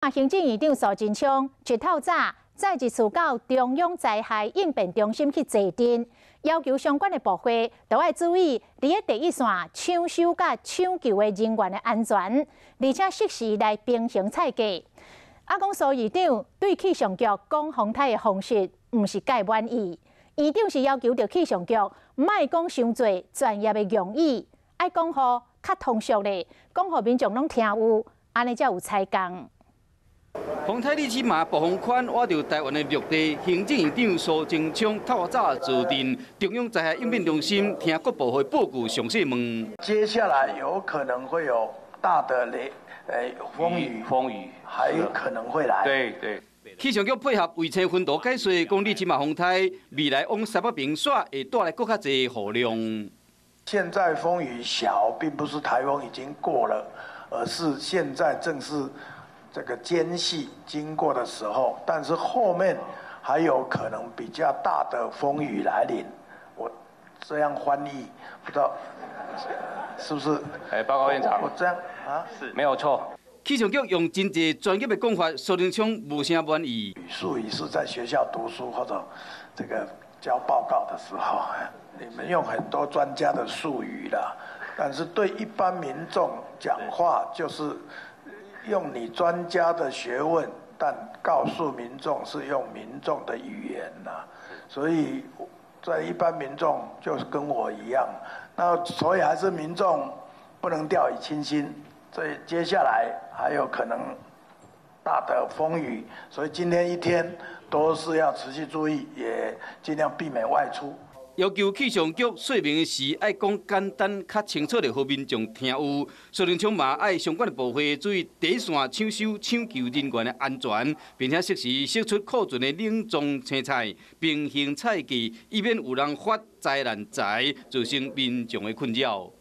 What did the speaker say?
行政院长苏贞昌日头早再一次到中央灾害应变中心去坐镇，要求相关的部会都要注意伫咧第一线抢修甲抢救的人员的安全，而且适时来平衡菜价。讲苏院长对气象局讲风台的方式毋是介满意，院长是要求着气象局莫讲伤侪专业的用语，爱讲互较通俗的，讲互民众拢听有，安尼才有采工。 风台里起码暴风圈挖到台湾的陆地，行政院长苏贞昌透早坐镇中央灾害应变中心，听各部会报告详细问。 接下来有可能会有大的风雨，还有可能会来。 对。气象局配合卫星分图解说，讲你起码风台未来往西北边耍，会带来更较侪雨量。 现在风雨小，并不是台风已经过了，而是现在正是这个间隙经过的时候，但是后面还有可能比较大的风雨来临。我这样翻译，不知道是不是？ 报告院长， 我这样啊， 是没有错。 气象局用真济专业的讲法，苏贞昌无啥满意。 术语是在学校读书或者这个交报告的时候，你们用很多专家的术语啦，但是对一般民众讲话就是用你专家的学问，但告诉民众是用民众的语言啦，所以在一般民众就是跟我一样，那所以还是民众不能掉以轻心。所以接下来还有可能大的风雨，所以今天一天都是要持续注意，也尽量避免外出。 要求气象局说明时，爱讲简单、较清楚的，互民众听有。苏贞昌嘛爱相关的部会注意第一线抢修、抢救人员的安全，并且适时释出库存的冷冻青菜，平衡菜价，以免有人发灾难财，造成民众的困扰。